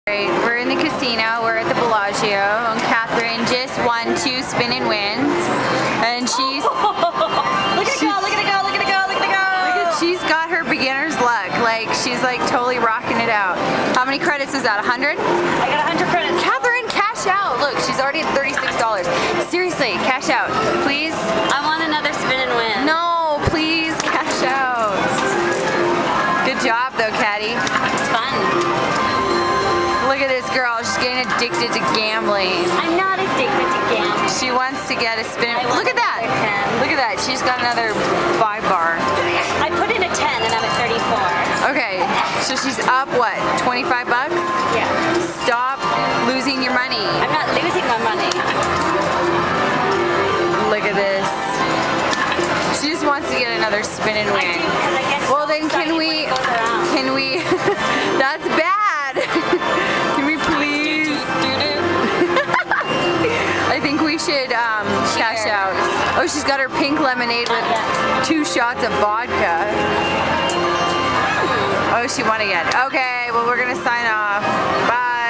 Right, we're in the casino, we're at the Bellagio, and Catherine just won 2 spin and wins, and she's... Look at it go, look at it go, look at it go, look at it go! Look at, she's got her beginner's luck, like she's like totally rocking it out. How many credits is that, 100? I got 100 credits. Catherine, cash out! Look, she's already at $36. Seriously, cash out, please? I want another spin and win. No, please, cash out. Good job though, Caddy. It's fun. Look at this girl, she's getting addicted to gambling. I'm not addicted to gambling. She wants to get a spin. Look at that! 10. Look at that, she's got another 5 bar. I put in a 10 and I'm at 34. Okay, so she's up what, 25 bucks? Yeah. Stop losing your money. I'm not losing my money. Look at this. She just wants to get another spin and win. Well then can we, that's bad. Can we please? I think we should cash out. Oh, she's got her pink lemonade with 2 shots of vodka. Oh, she won again. Okay, well we're gonna sign off. Bye.